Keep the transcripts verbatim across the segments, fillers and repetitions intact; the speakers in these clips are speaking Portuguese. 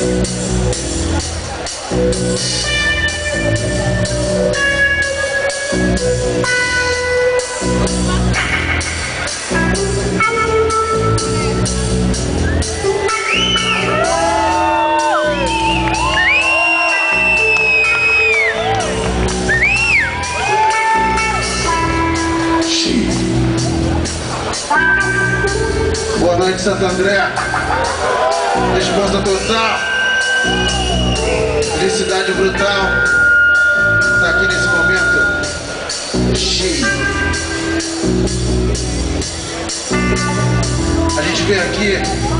Boa noite, Santo André. Resposta total. Felicidade brutal. Tá aqui nesse momento. Cheio. A gente veio aqui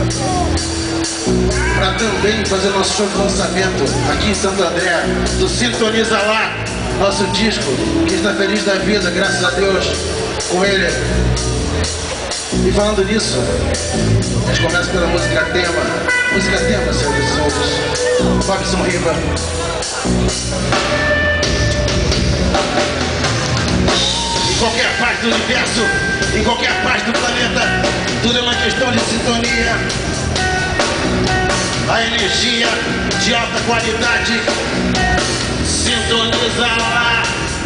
para também fazer nosso show de lançamento aqui em Santo André, do Sintoniza Lá, nosso disco que está feliz da vida, graças a Deus, com ele. E falando nisso, a gente começa pela música tema. Música tema, senhores e senhores. Fabson Riva. Em qualquer parte do universo, em qualquer parte do planeta, tudo é uma questão de sintonia. A energia de alta qualidade sintoniza lá.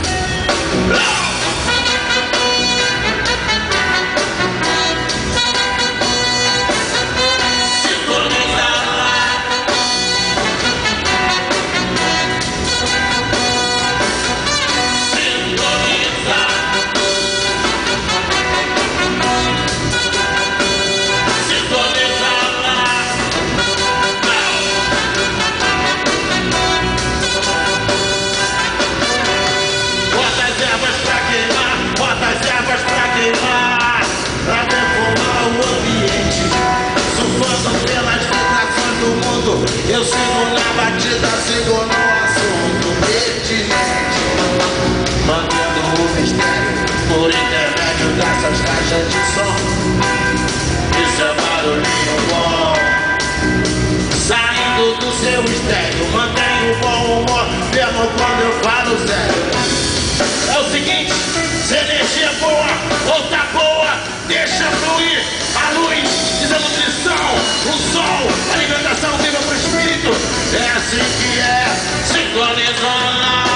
Eu sigo na batida, sigo no assunto pertinente, mantendo o mistério por intermédio dessas caixas de som. Isso é barulhinho bom, saindo do seu estéreo. Mantenho o bom humor, mesmo quando eu falo sério. É o seguinte, se a energia é boa ou tá boa, deixa fluir a luz, desnutrição, o sol, a alimentação viva pro espírito. É assim que é, sincronizando.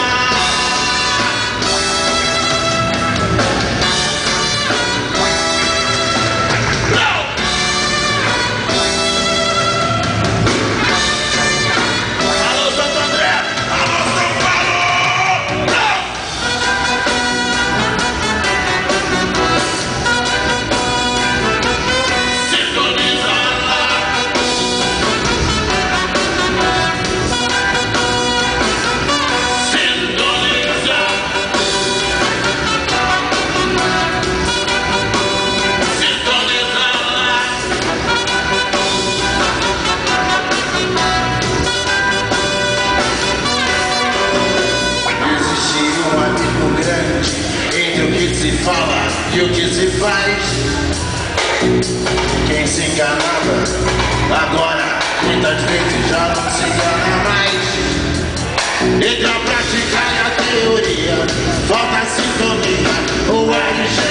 E o que se faz? Quem se enganava agora muitas vezes já não se engana mais. Entre a prática e a teoria falta sintonia. O R G